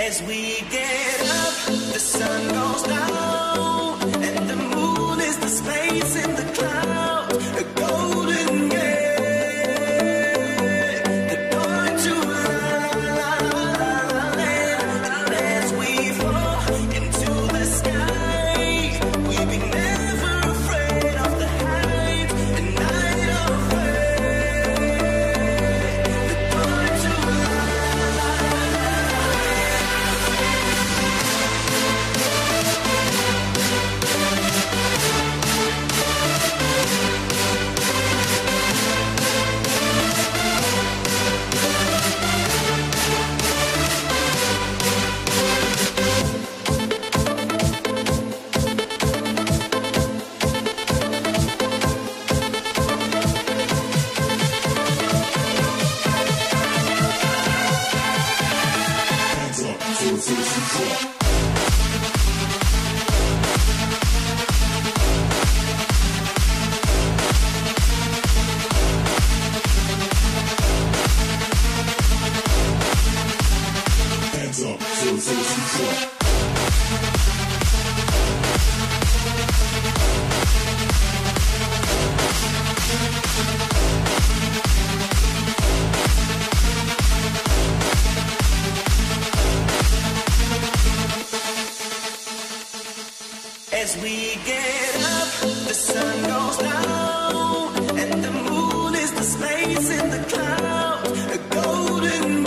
As we get up, the sun goes down, and the moon is the space in the cloud, a golden gate, the door to la la la la land. And as we fall into the sky, we'll be never afraid of the heights, and night of faith, the door to la la la la As we get up, the sun goes down, and the moon is the space in the cloud, a golden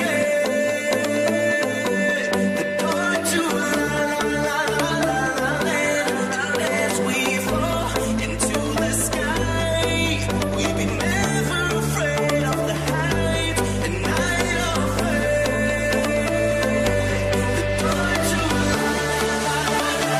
gate, the door to la la la la la land. And as we fall into the sky, we'll be never afraid of the heights, and night of faith, the door to la la la la.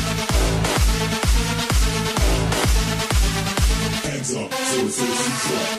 Hands up, so